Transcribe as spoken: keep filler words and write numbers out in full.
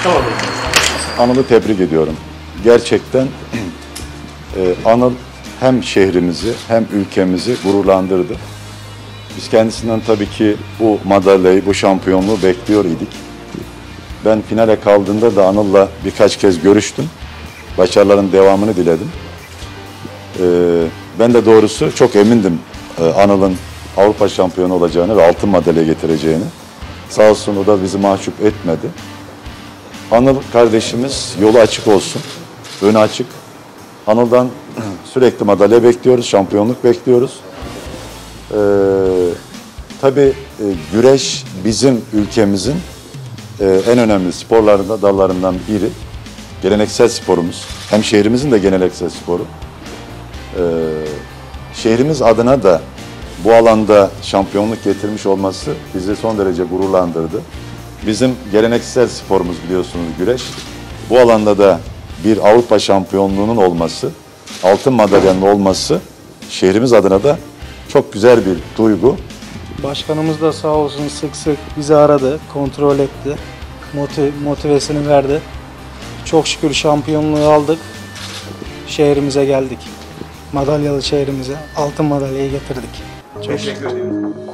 Tamam. Anıl'ı tebrik ediyorum. Gerçekten e, Anıl hem şehrimizi hem ülkemizi gururlandırdı. Biz kendisinden tabii ki bu madalyayı, bu şampiyonluğu bekliyor idik. Ben finale kaldığında da Anıl'la birkaç kez görüştüm. Başarıların devamını diledim. Ee, ben de doğrusu çok emindim e, Anıl'ın Avrupa şampiyonu olacağını ve altın madalya getireceğini. Sağ olsun o da bizi mahcup etmedi. Anıl kardeşimiz yolu açık olsun, önü açık. Anıl'dan sürekli madalya bekliyoruz, şampiyonluk bekliyoruz. Ee, tabii e, güreş bizim ülkemizin e, en önemli sporlarında, dallarından biri. Geleneksel sporumuz. Hem şehrimizin de geleneksel sporu. Ee, şehrimiz adına da bu alanda şampiyonluk getirmiş olması bizi son derece gururlandırdı. Bizim geleneksel sporumuz biliyorsunuz güreş. Bu alanda da bir Avrupa şampiyonluğunun olması, altın madalyanın olması şehrimiz adına da çok güzel bir duygu. Başkanımız da sağ olsun sık sık bizi aradı, kontrol etti, motiv motivesini verdi. Çok şükür şampiyonluğu aldık, şehrimize geldik. Madalyalı şehrimize altın madalyayı getirdik. Çok Teşekkür ederim.